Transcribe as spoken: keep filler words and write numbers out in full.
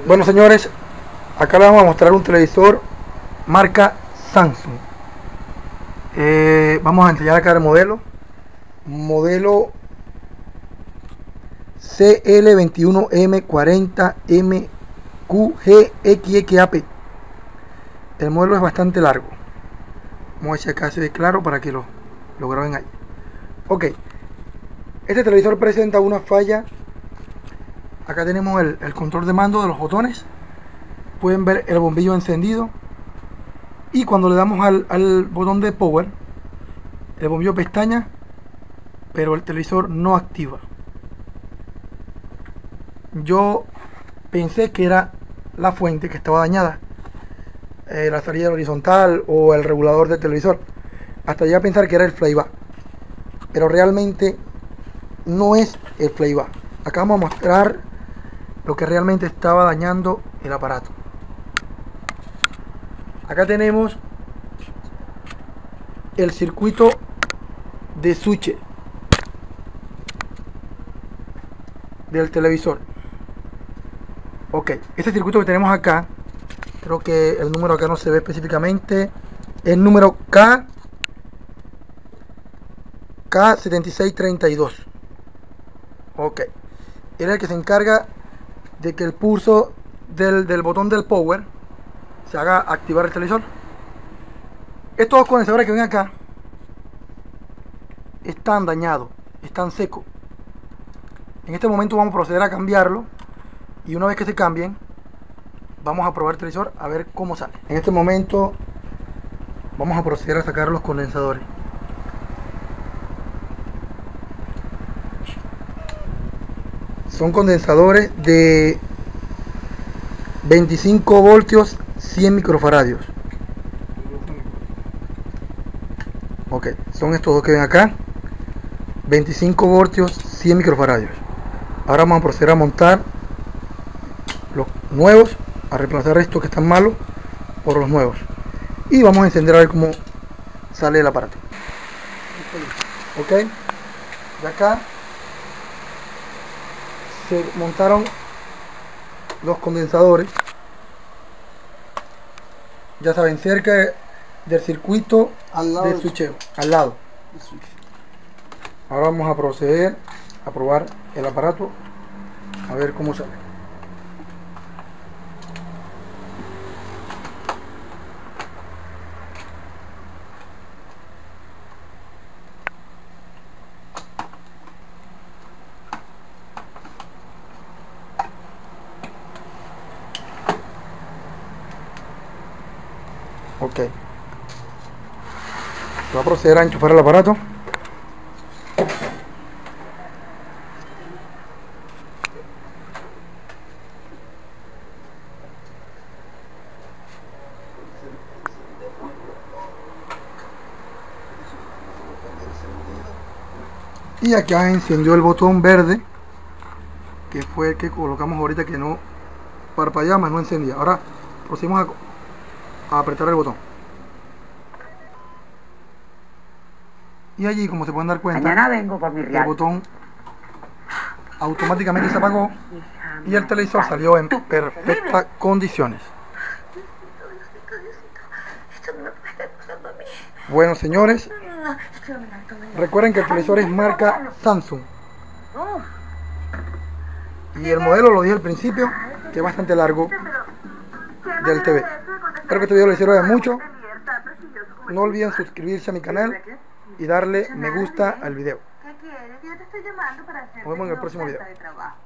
Bueno, señores, acá les vamos a mostrar un televisor marca Samsung. Eh, vamos a enseñar acá el modelo. Modelo C L veintiuno M cuarenta M Q G X X A P. El modelo es bastante largo. Vamos a ver si acá se ve claro para que lo, lo graben ahí. Ok. Este televisor presenta una falla. Acá tenemos el, el control de mando de los botones. Pueden ver el bombillo encendido. Y cuando le damos al, al botón de power, el bombillo pestaña, pero el televisor no activa. Yo pensé que era la fuente que estaba dañada, eh, la salida horizontal o el regulador del televisor, hasta llegar a pensar que era el flyback, pero realmente no es el flyback. Acá vamos a mostrar lo que realmente estaba dañando el aparato. Acá tenemos el circuito de switch del televisor. Ok, este circuito que tenemos acá, creo que el número acá no se ve específicamente, el número K K setenta y seis treinta y dos. Ok, era el que se encarga de que el pulso del, del botón del power se haga activar el televisor. Estos dos condensadores que ven acá están dañados, están secos. En este momento vamos a proceder a cambiarlo, y una vez que se cambien vamos a probar el televisor a ver cómo sale. En este momento vamos a proceder a sacar los condensadores. Son condensadores de veinticinco voltios, cien microfaradios. Ok, son estos dos que ven acá, veinticinco voltios, cien microfaradios. Ahora vamos a proceder a montar los nuevos, a reemplazar estos que están malos por los nuevos, y vamos a encender a ver cómo sale el aparato. Ok, de acá se montaron los condensadores, ya saben, cerca del circuito al lado de switcheo, al lado. Ahora vamos a proceder a probar el aparato a ver cómo sale. Ok, voy a proceder a enchufar el aparato. Y acá encendió el botón verde, que fue el que colocamos ahorita, que no parpadeaba, más no encendía. Ahora procedemos a, a apretar el botón. Y allí, como se pueden dar cuenta, mañana vengo por mi el real. botón automáticamente se apagó y el televisor salió en perfectas condiciones. Bueno, señores, recuerden que el televisor es marca Samsung y el modelo, lo dije al principio, que es bastante largo, del T V. Espero que este video les sirva de mucho. No olviden suscribirse a mi canal y darle me gusta al video. Nos vemos en el próximo video.